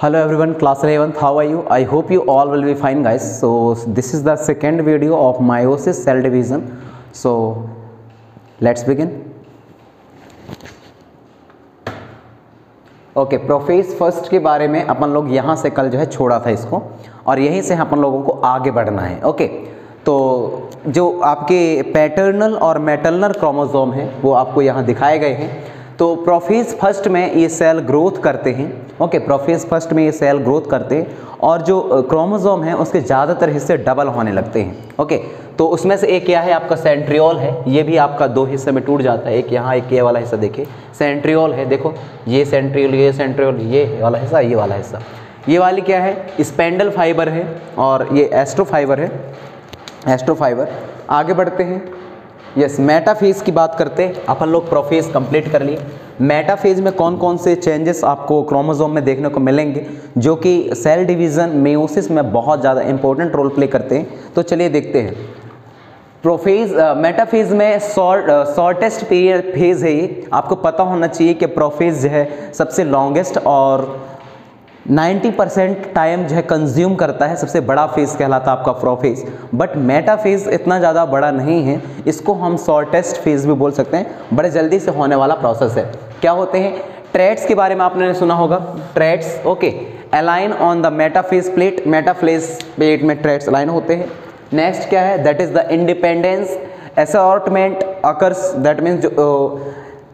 Hello everyone, class 11th, how are you? I hope you all will be fine guys. So this is the second video of meiosis cell division. So let's begin. Okay, prophase first के बारे में अपन लोग यहाँ से कल जो है छोड़ा था इसको, और यहीं से अपन लोगों को आगे बढ़ना है। ओके, तो जो आपके पैटर्नल और मैटरनल क्रोमोसोम हैं वो आपको यहाँ दिखाए गए हैं। तो प्रोफेज फर्स्ट में ये सेल ग्रोथ करते हैं। ओके, प्रोफेज फर्स्ट में ये सेल ग्रोथ करते हैं और जो क्रोमोसोम है उसके ज़्यादातर हिस्से डबल होने लगते हैं। ओके, तो उसमें से एक क्या है आपका सेंट्रियोल है, ये भी आपका दो हिस्से में टूट जाता है। एक यहाँ, एक ये वाला हिस्सा देखिए सेंट्रियोल है, देखो ये सेंट्रियोल, ये सेंट्रियोल, ये वाला हिस्सा, ये वाला हिस्सा। ये वाली क्या है, स्पेंडल फाइबर है और ये एस्ट्रोफाइबर है, एस्ट्रोफाइबर। आगे बढ़ते हैं, यस मेटाफेज की बात करते हैं अपन लोग। प्रोफेज कंप्लीट कर लिए। मेटाफेज में कौन कौन से चेंजेस आपको क्रोमोसोम में देखने को मिलेंगे जो कि सेल डिवीज़न मेयोसिस में बहुत ज़्यादा इंपॉर्टेंट रोल प्ले करते हैं, तो चलिए देखते हैं। प्रोफेज मेटाफेज में शॉर्टेस्ट पीरियड फेज है ये। आपको पता होना चाहिए कि प्रोफेज जो है सबसे लॉन्गेस्ट और 90% टाइम जो है कंज्यूम करता है, सबसे बड़ा फेज कहलाता है आपका प्रोफेज। बट मेटाफेज इतना ज़्यादा बड़ा नहीं है, इसको हम शॉर्टेस्ट फेज भी बोल सकते हैं, बड़े जल्दी से होने वाला प्रोसेस है। क्या होते हैं ट्रेट्स के बारे में आपने सुना होगा, traits. Okay, align on the metaphase plate, metaphase plate में ट्रेट्स अलाइन होते हैं। नेक्स्ट क्या है, that is the independence assortment occurs, that means जो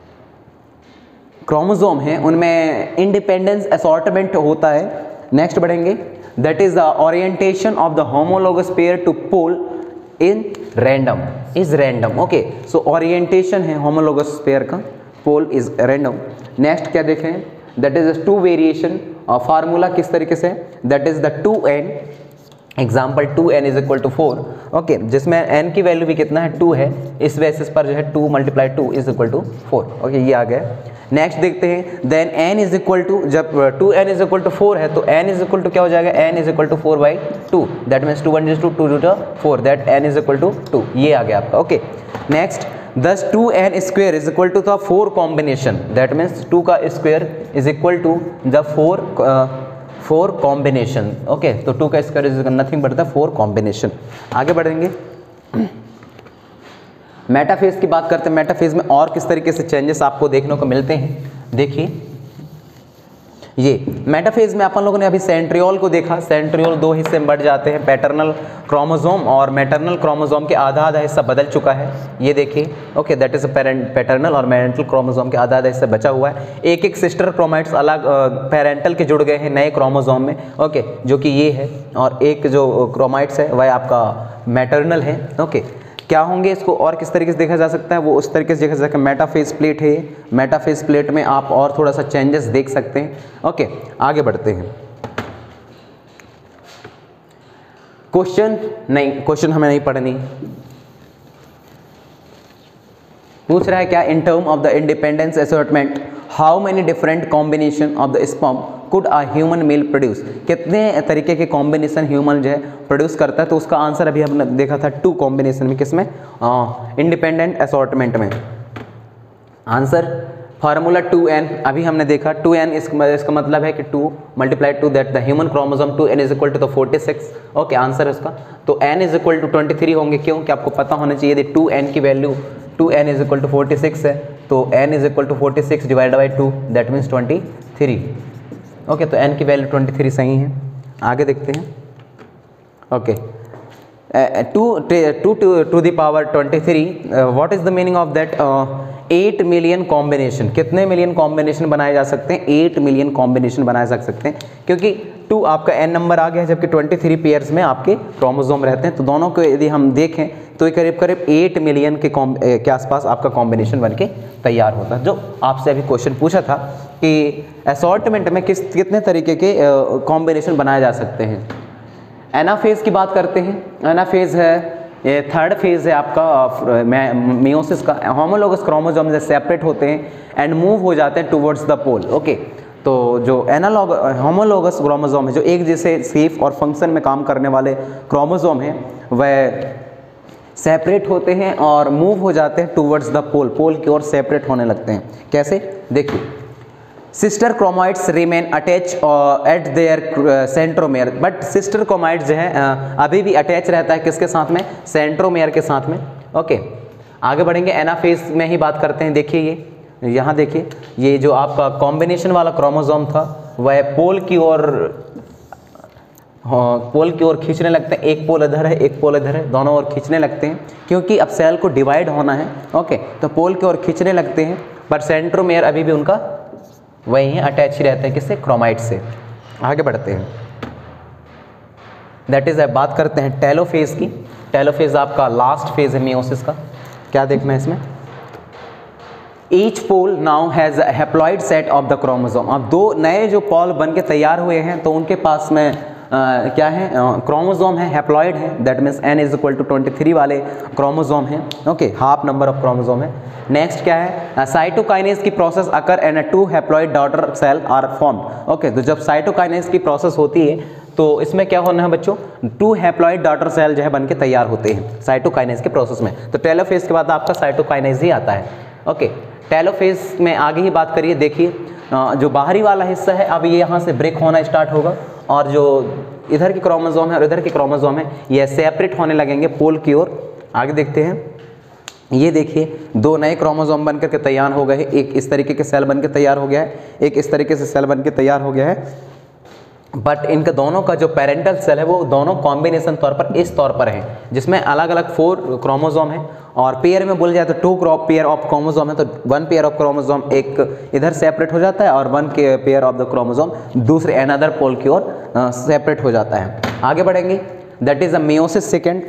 क्रोमोसोम है उनमें इंडिपेंडेंस असॉर्टमेंट होता है। नेक्स्ट बढ़ेंगे, that is the orientation of the homologous pair to pole in random, is random. Okay, so orientation है होमोलोगस पेयर का, pole is random. Next क्या देखें, that is to variation, formula किस तरीके से, that is the 2n, example 2n is equal to 4। Okay, जिसमें n की value भी कितना है, 2 है, इस बेसिस पर जो है 2 × 2 इज इक्वल टू 4। ओके, ये आ गया। नेक्स्ट देखते हैं, then n is equal to, जब 2n इज इक्वल टू 4 है तो n इज इक्वल टू क्या हो जाएगा, n is equal to 4/2, that means 2 1 2 2 2 4, that n is equal to 2, ये आ गया आपका। Okay, next this 2n square is equal to the 4 combination, that means 2 का square is equal to the 4 combination. Okay, तो 2 का square is nothing but the 4 combination. आगे बढ़ेंगे, metaphase की बात करते हैं। मेटाफेज में और किस तरीके से चेंजेस आपको देखने को मिलते हैं, देखिए ये मेटाफेज में अपन लोगों ने अभी सेंट्रियोल को देखा। सेंट्रियोल दो हिस्से में बढ़ जाते हैं, पैटर्नल क्रोमोसोम और मैटरनल क्रोमोसोम के आधा आधा हिस्सा बदल चुका है, ये देखिए। ओके, दैट इज पैटर्नल और मैटरनल क्रोमोसोम के आधा आधा हिस्सा बचा हुआ है। एक एक सिस्टर क्रोमाइट्स अलग पेरेंटल के जुड़ गए हैं नए क्रोमोसोम में। ओके, जो कि ये है, और एक जो क्रोमाइट्स है वह आपका मैटरनल है। ओके, क्या होंगे इसको और किस तरीके से देखा जा सकता है, वो उस तरीके से देखा जा सकता है। मेटाफेज प्लेट है, मेटाफेज प्लेट में आप और थोड़ा सा चेंजेस देख सकते हैं। ओके, आगे बढ़ते हैं। क्वेश्चन नहीं, क्वेश्चन हमें नहीं पढ़नी। पूछ रहा है क्या, in term of the independence assortment how many different combination of the sperm could a human male produce, कितने तरीके के कॉम्बिनेशन ह्यूमन जो है प्रोड्यूस करता है। तो उसका आंसर अभी हमने देखा था 2 कॉम्बिनेशन में, किसमें, इंडिपेंडेंट असॉर्टमेंट में। आंसर फार्मूला 2n अभी हमने देखा। 2n इसका मतलब है कि 2 × 2 that the human chromosome 2n is equal to 46। Okay, answer है उसका। तो n इज इक्वल टू 23 होंगे, क्यों कि आपको पता होना चाहिए यदि 2n की value 2n is equal to 46 है तो n is equal to 46 divide by 2, that means 23। Okay, तो n की वैल्यू 23 सही है। आगे देखते हैं। Okay, 2 to the power 23, what is the meaning of that, 8 million combination. कितने मिलियन कॉम्बिनेशन बनाए जा सकते हैं, 8 मिलियन कॉम्बिनेशन बनाए जा सकते हैं, क्योंकि 2 आपका n नंबर आ गया है, जबकि 23 पेयर्स में आपके क्रोमोसोम रहते हैं। तो दोनों को यदि हम देखें तो ये करीब करीब 8 मिलियन के आसपास आपका कॉम्बिनेशन बनके तैयार होता है। जो आपसे अभी क्वेश्चन पूछा था कि असॉर्टमेंट में कितने तरीके के कॉम्बिनेशन बनाए जा सकते हैं। एनाफेज की बात करते हैं। एनाफेज है, ये थर्ड फेज है आपका मेयोसिस का। होमोलोगस क्रोमोसोम से सेपरेट होते हैं एंड मूव हो जाते हैं टुवर्ड्स द पोल। ओके, तो जो होमोलोगस क्रोमोसोम है, जो एक जैसे शेप और फंक्शन में काम करने वाले क्रोमोसोम हैं, वह सेपरेट होते हैं और मूव हो जाते हैं टुवर्ड्स द पोल, पोल की ओर सेपरेट होने लगते हैं। कैसे, देखिए sister chromatids remain attach at their centromere, but sister chromatid जो है अभी भी अटैच रहता है किसके साथ में, सेंट्रोमेयर के साथ में। ओके आगे बढ़ेंगे, एनाफेज में ही बात करते हैं। देखिए ये यहाँ देखिए, ये जो आपका कॉम्बिनेशन वाला क्रोमोसोम था वह पोल की ओर खींचने लगते हैं, एक पोल इधर है एक पोल इधर है, दोनों ओर खींचने लगते हैं क्योंकि अब सेल को डिवाइड होना है। ओके तो पोल की ओर खींचने लगते हैं, पर सेंट्रोमेयर अभी भी उनका वही अटैच ही रहते हैं किससे, क्रोमाइड से। आगे बढ़ते हैं, दैट इज बात करते हैं टेलोफेज की। टेलोफेज आपका लास्ट फेज है मियोसिस का। क्या देखना है इसमें, each pole now has haploid set of the chromosome. अब दो नए जो पोल बन के तैयार हुए हैं तो उनके पास में क्या है, क्रोमोसोम है, हैप्लॉइड है, that means n is equal to 23 वाले क्रोमोसोम है। Okay half number of chromosome है। नेक्स्ट क्या है, साइटोकाइनेज की process occur and 2 haploid daughter cell are formed. Okay तो जब साइटोकाइनेज की प्रोसेस होती है तो इसमें क्या होना है बच्चों, 2 हैप्लॉइड डॉटर सेल जो है बन के तैयार होते हैं साइटोकाइनेज के प्रोसेस में। तो टेलोफेज के बाद आपका साइटोकाइनेज ही आता है। ओके टेलोफेज में आगे ही बात करिए, देखिए जो बाहरी वाला हिस्सा है अब ये यहाँ से ब्रेक होना स्टार्ट होगा और जो इधर के क्रोमोसोम है और इधर के क्रोमोसोम है ये सेपरेट होने लगेंगे पोल की ओर। आगे देखते हैं, ये देखिए दो नए क्रोमोसोम बनकर के तैयार हो गए हैं, एक इस तरीके के सेल बन के तैयार हो गया है, एक इस तरीके से सेल बन के तैयार हो गया है, बट इनका दोनों का जो पेरेंटल सेल है वो दोनों कॉम्बिनेशन तौर पर इस तौर पर है जिसमें अलग अलग 4 क्रोमोसोम है और पेयर में बोल जाए तो 2 पेयर ऑफ क्रोमोसोम है, तो 1 पेयर ऑफ क्रोमोसोम एक इधर सेपरेट हो जाता है और 1 पेयर ऑफ द क्रोमोसोम दूसरे अनदर पोल की ओर सेपरेट हो जाता है। आगे बढ़ेंगे, that is a meiosis second.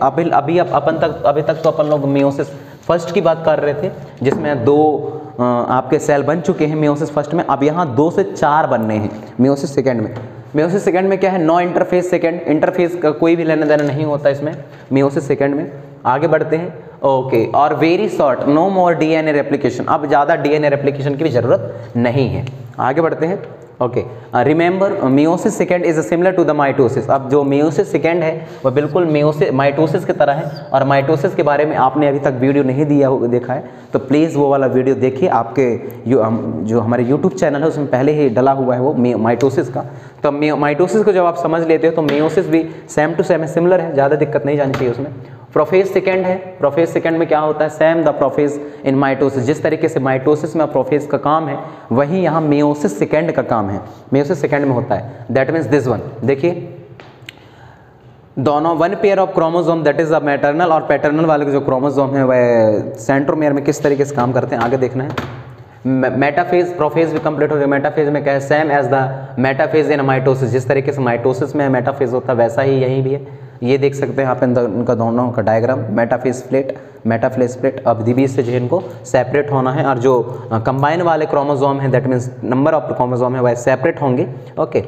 अभी तक तो अपन लोग मियोसिस फर्स्ट की बात कर रहे थे जिसमें 2 आपके सेल बन चुके हैं मियोसिस फर्स्ट में, अब यहाँ 2 से 4 बनने हैं मियोसिस सेकेंड में। मियोसिस सेकेंड में क्या है, नो इंटरफेस सेकेंड, इंटरफेस का कोई भी लेना देना नहीं होता इसमें मियोसिस सेकेंड में। आगे बढ़ते हैं, ओके और very short, no more DNA replication, अब ज़्यादा डीएनए रेप्लिकेशन की भी ज़रूरत नहीं है। आगे बढ़ते हैं, okay remember meiosis second is similar to the mitosis. अब जो मियोसिस सेकेंड है वह बिल्कुल माइटोसिस की तरह है और माइटोसिस के बारे में आपने अभी तक वीडियो नहीं देखा है तो प्लीज़ वो वाला वीडियो देखिए, आपके जो हमारे यूट्यूब चैनल है उसमें पहले ही डला हुआ है वो माइटोसिस का। तो माइटोसिस को जब आप समझ लेते हो तो मियोसिस भी सेम टू सेम है, सिमिलर है, ज़्यादा दिक्कत नहीं जानी चाहिए उसमें। प्रोफेज सेकेंड है, प्रोफेज सेकेंड में क्या होता है, same the prophase in mitosis, जिस तरीके से माइटोसिस में प्रोफेज का काम है वही यहाँ मियोसिस सेकेंड का काम है, मियोसिस सेकेंड में होता है। दैट मीन्स दिस वन, देखिए दोनों 1 pair of chromosome that is a maternal और पैटर्नल वाले जो क्रोमोसोम है वह सेंट्रोमेयर में किस तरीके से काम करते हैं आगे देखना है। मेटाफेज प्रोफेज भी कंप्लीट हो गया। मेटाफेज में क्या है, same as the metaphase in mitosis, जिस तरीके से माइटोसिस में मेटाफेज होता है वैसा ही यही भी है। ये देख सकते हैं आप इनका दोनों का diagram, metaphase plate, metaphase plate, अब बीच से जो इनको सेपरेट होना है और जो कंबाइन वाले क्रोमोसोम है that means number of chromosome है वह सेपरेट होंगे। ओके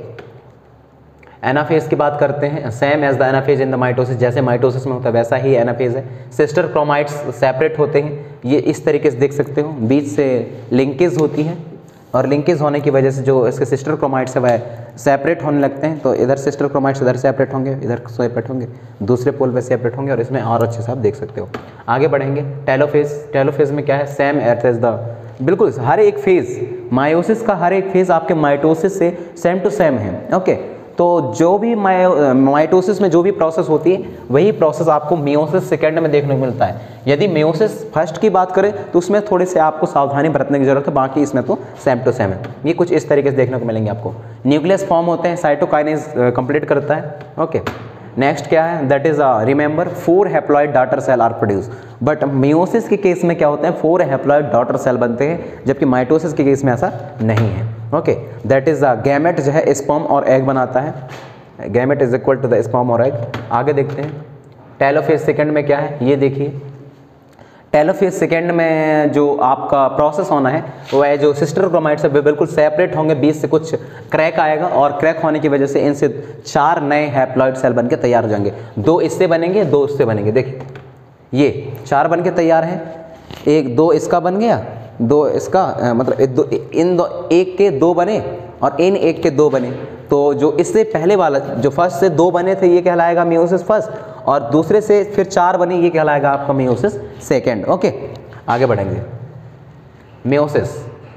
एनाफेज की बात करते हैं, same as the anaphase in the mitosis, जैसे माइटोसिस में होता है वैसा ही एनाफेज है। सिस्टर क्रोमाइड्स सेपरेट होते हैं, ये इस तरीके से देख सकते हो, बीच से लिंकेज होती है और लिंकेज होने की वजह से जो इसके सिस्टर क्रोमाइड्स है वह सेपरेट होने लगते हैं। तो इधर सिस्टर क्रोमाइड्स इधर सेपरेट होंगे, इधर सेपरेट होंगे, दूसरे पोल पे सेपरेट होंगे और इसमें और अच्छे से आप देख सकते हो। आगे बढ़ेंगे, टेलोफेज, टेलोफेज में क्या है, सेम एज द बिल्कुल हर एक फेज, मायोसिस का हर एक फेज आपके माइटोसिस से सेम टू सेम है। ओके तो जो भी माइटोसिस में जो भी प्रोसेस होती है वही प्रोसेस आपको मियोसिस सेकेंड में देखने को मिलता है। यदि मियोसिस फर्स्ट की बात करें तो उसमें थोड़े से आपको सावधानी बरतने की जरूरत है, बाकी इसमें तो सेम टू सेम है। ये कुछ इस तरीके से देखने को मिलेंगे आपको। न्यूक्लियस फॉर्म होते हैं, साइटोकाइनेज कंप्लीट करता है। ओके नेक्स्ट क्या है, that is remember 4 haploid daughter cell are produce, but meiosis के केस में क्या होता है 4 हैप्लॉइड डॉटर सेल बनते हैं जबकि माइटोसिस के केस में ऐसा नहीं है। ओके दैट इज गैमेट जो है स्पर्म और एग बनाता है, gamete is equal to the sperm और एग। आगे देखते हैं टेलोफेज सेकेंड में क्या है, ये देखिए टेलोफेज सेकेंड में जो आपका प्रोसेस होना है वह जो सिस्टर क्रोमाइड से बिल्कुल सेपरेट होंगे, बीच से कुछ क्रैक आएगा और क्रैक होने की वजह से इनसे 4 नए हैप्लॉइड सेल बनके तैयार हो जाएंगे, 2 इससे बनेंगे 2 उससे बनेंगे। देखिए ये 4 बनके तैयार हैं, 2 इसका बन गया, 2 इसका, मतलब एक के 2 बने और इन एक के 2 बने। तो जो इससे पहले वाला जो फर्स्ट से 2 बने थे ये कहलाएगा मियोसिस फर्स्ट और दूसरे से फिर 4 बने ये कहलाएगा आपका मियोसिस सेकेंड। ओके आगे बढ़ेंगे, meiosis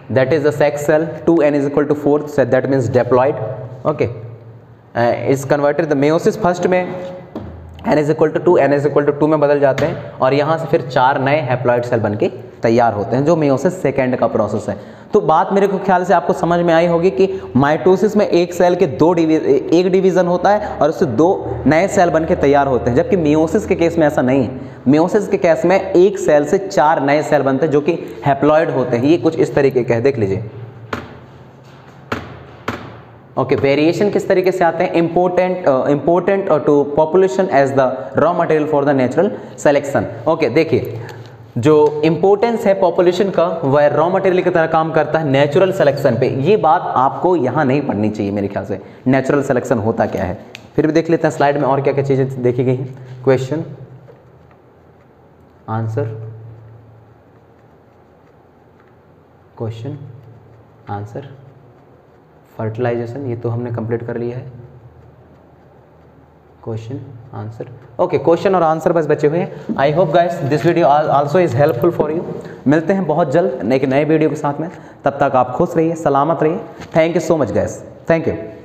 that is the sex cell. 2n is equal to 4, so that means diploid. Okay, is converted the meiosis first में n is equal to 2, n is equal to 2 में बदल जाते हैं और यहाँ से फिर 4 नए हैप्लॉइड सेल बनके तैयार होते हैं, जो मेयोसिस सेकेंड का प्रोसेस है। तो बात मेरे को ख्याल से आपको समझ में आई होगी कि माइटोसिस में एक सेल के एक डिवीजन होता है और उससे 2 नए सेल बनके तैयार होते हैं, जबकि मेयोसिस के केस में ऐसा नहीं है। मेयोसिस के केस में एक सेल से 4 नए सेल बनते हैं जो कि हैप्लॉइड होते हैं। ये कुछ इस तरीके के है, देख लीजिए। ओके, वेरिएशन किस तरीके से आते हैं? Important to population as the raw material for the natural selection. Okay, देखिए जो इम्पोर्टेंस है पॉपुलेशन का वह रॉ मटेरियल की तरह काम करता है नेचुरल सिलेक्शन पे। ये बात आपको यहाँ नहीं पढ़नी चाहिए मेरे ख्याल से, नेचुरल सिलेक्शन होता क्या है। फिर भी देख लेते हैं स्लाइड में और क्या क्या चीज़ें देखी गई हैं। Question answer, question answer, fertilisation ये तो हमने कंप्लीट कर लिया है। क्वेश्चन आंसर, ओके, क्वेश्चन और आंसर बस बचे हुए हैं। I hope guys this video also is helpful for you. मिलते हैं बहुत जल्द एक नए वीडियो के साथ में, तब तक आप खुश रहिए, सलामत रहिए। Thank you so much guys, thank you.